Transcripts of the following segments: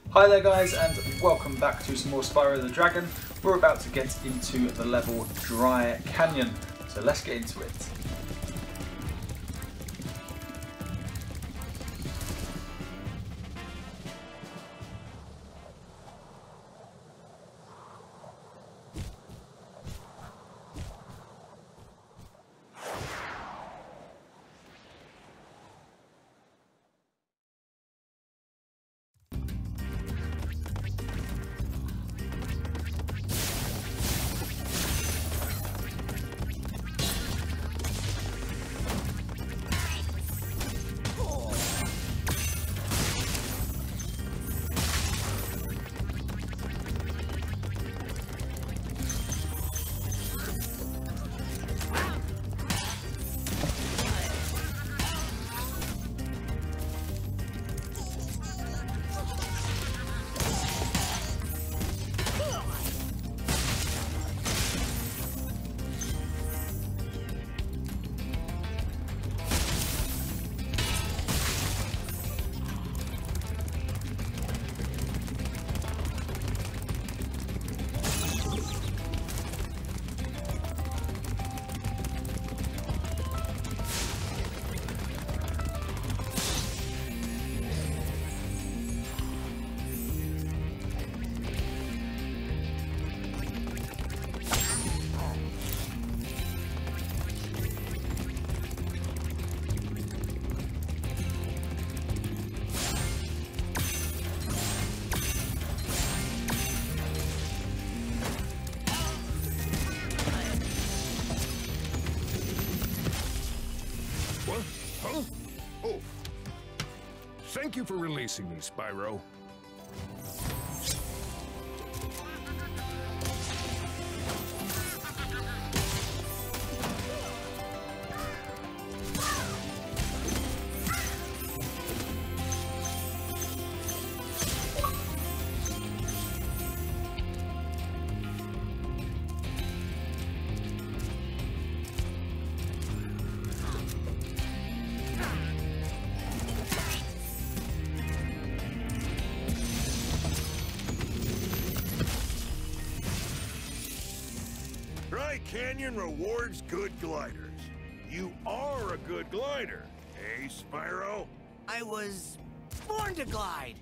Hi there guys, and welcome back to some more Spyro the Dragon. We're about to get into the level Dry Canyon, so let's get into it. Huh? Oh. Thank you for releasing me, Spyro. Canyon rewards good gliders. You are a good glider, eh, Spyro? I was born to glide.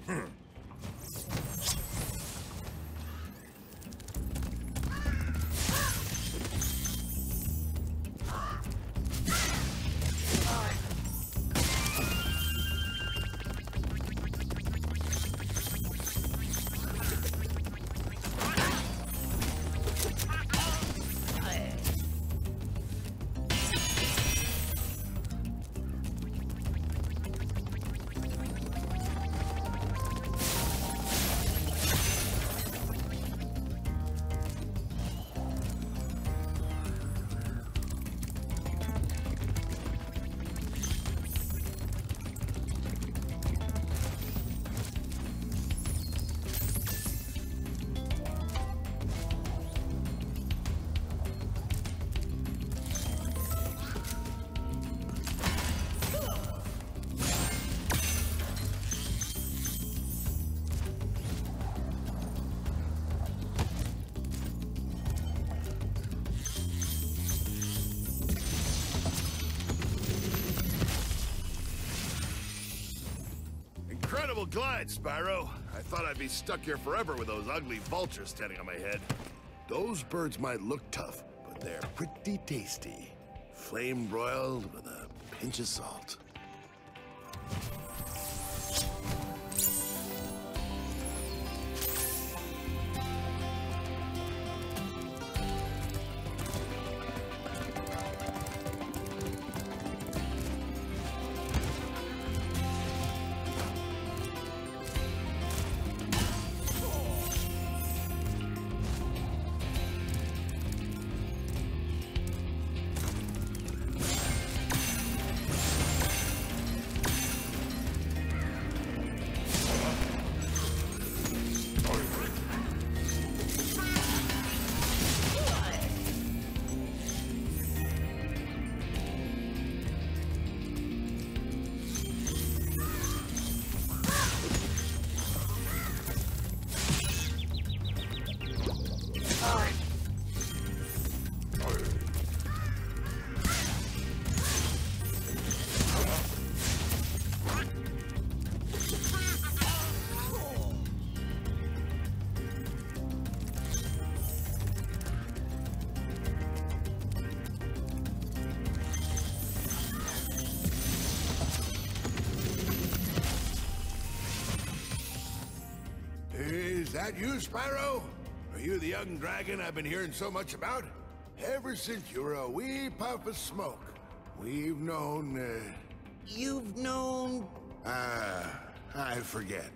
Incredible glide, Spyro. I thought I'd be stuck here forever with those ugly vultures standing on my head. Those birds might look tough, but they're pretty tasty. Flame broiled with a pinch of salt. that you, Spyro? Are you the young dragon I've been hearing so much about? Ever since you were a wee puff of smoke, we've known, You've known... I forget.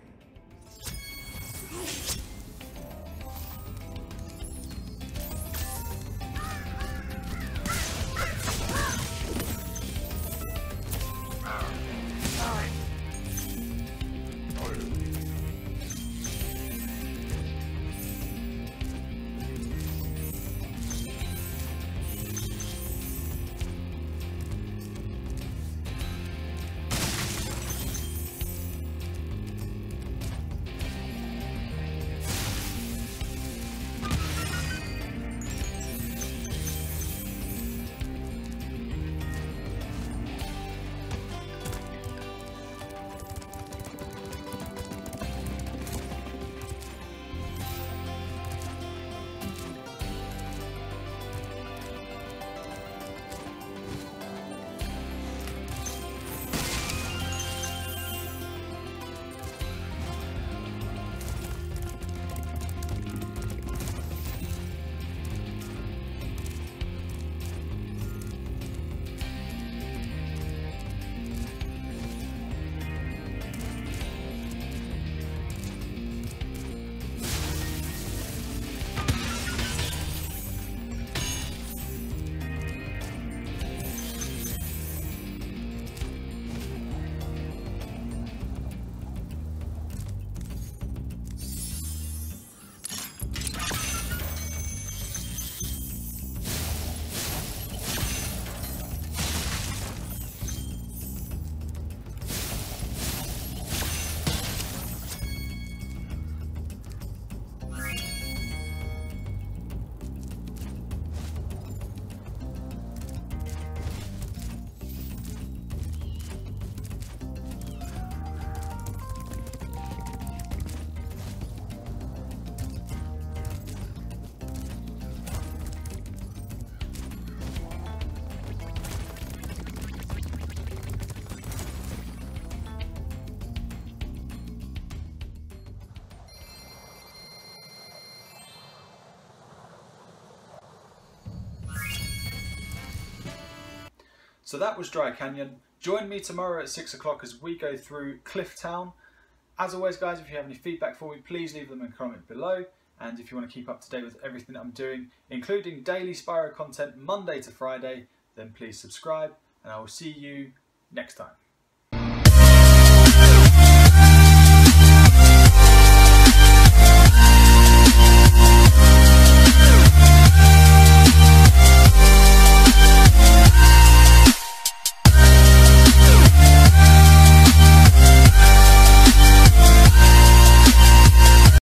So that was Dry Canyon. Join me tomorrow at 6 o'clock as we go through Cliff Town. As always guys, if you have any feedback for me, please leave them in a comment below. And if you want to keep up to date with everything that I'm doing, including daily Spyro content Monday to Friday, then please subscribe and I will see you next time.